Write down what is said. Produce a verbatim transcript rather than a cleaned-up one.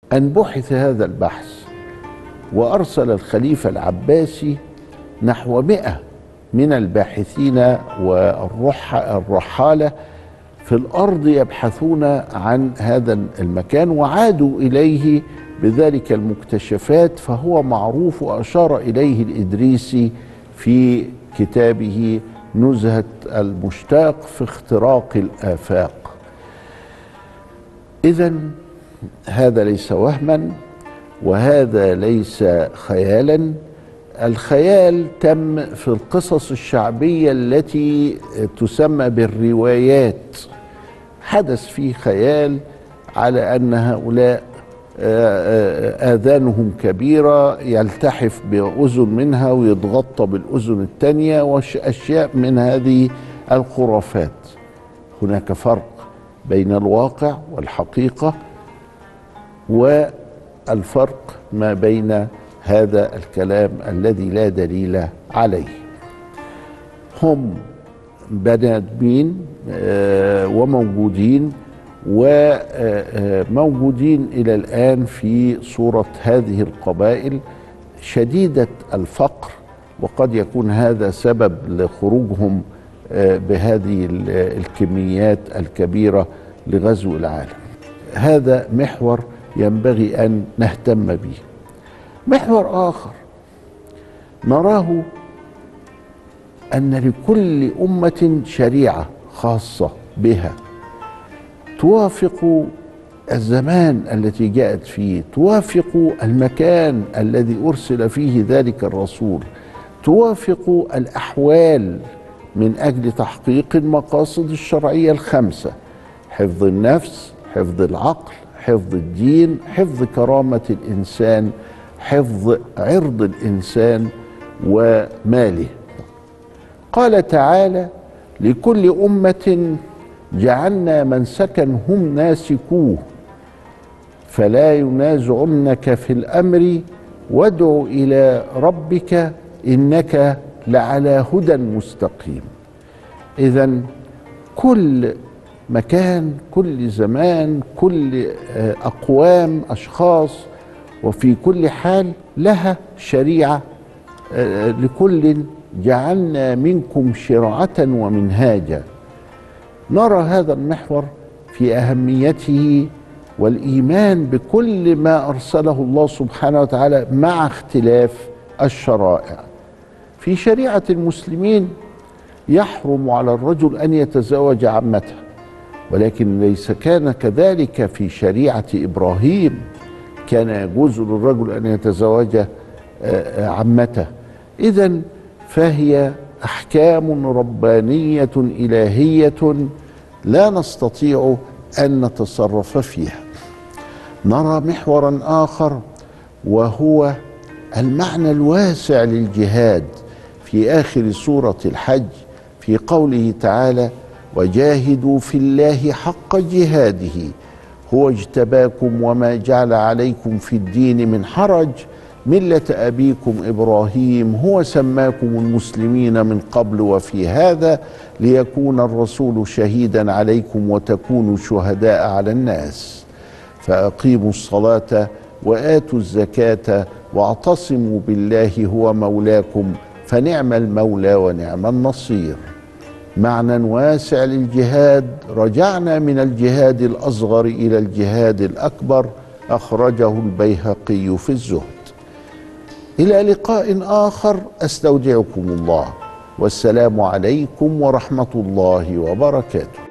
أن بحث هذا البحث، وأرسل الخليفة العباسي نحو مئة من الباحثين والرحالة في الأرض يبحثون عن هذا المكان، وعادوا إليه بذلك المكتشفات، فهو معروف وأشار إليه الإدريسي في كتابه نزهة المشتاق في اختراق الآفاق. إذن هذا ليس وهما، وهذا ليس خيالا. الخيال تم في القصص الشعبية التي تسمى بالروايات. حدث فيه خيال على أن هؤلاء آذانهم كبيرة، يلتحف بأذن منها ويتغطى بالأذن الثانية، وأشياء من هذه الخرافات. هناك فرق بين الواقع والحقيقة، والفرق ما بين هذا الكلام الذي لا دليل عليه. هم بني آدمين وموجودين وموجودين إلى الآن في صورة هذه القبائل شديدة الفقر، وقد يكون هذا سبب لخروجهم بهذه الكميات الكبيرة لغزو العالم. هذا محور ينبغي أن نهتم به. محور آخر نراه أن لكل أمة شريعة خاصة بها توافق الزمان التي جاءت فيه، توافق المكان الذي أرسل فيه ذلك الرسول، توافق الأحوال من أجل تحقيق المقاصد الشرعية الخمسة: حفظ النفس، حفظ العقل، حفظ الدين، حفظ كرامة الإنسان، حفظ عرض الإنسان وماله. قال تعالى: لكل أمة جعلنا منسكا هم ناسكوه فلا ينازعنك في الأمر وادع إلى ربك إنك لعلى هدى مستقيم. إذن كل مكان، كل زمان، كل أقوام، أشخاص، وفي كل حال لها شريعة. لكل جعلنا منكم شرعة ومنهاجا. نرى هذا المحور في أهميته والإيمان بكل ما أرسله الله سبحانه وتعالى مع اختلاف الشرائع. في شريعة المسلمين يحرم على الرجل أن يتزوج عمته، ولكن ليس كان كذلك في شريعة إبراهيم، كان يجوز للرجل أن يتزوج عمته. إذن فهي أحكام ربانية إلهية لا نستطيع أن نتصرف فيها. نرى محورا آخر وهو المعنى الواسع للجهاد في آخر سورة الحج، في قوله تعالى: وجاهدوا في الله حق جهاده هو اجتباكم وما جعل عليكم في الدين من حرج ملة أبيكم إبراهيم هو سماكم المسلمين من قبل وفي هذا ليكون الرسول شهيدا عليكم وتكونوا شهداء على الناس فأقيموا الصلاة وآتوا الزكاة واعتصموا بالله هو مولاكم فنعم المولى ونعم النصير. معنى واسع للجهاد. رجعنا من الجهاد الأصغر إلى الجهاد الأكبر، أخرجه البيهقي في الزهد. إلى لقاء آخر، أستودعكم الله، والسلام عليكم ورحمة الله وبركاته.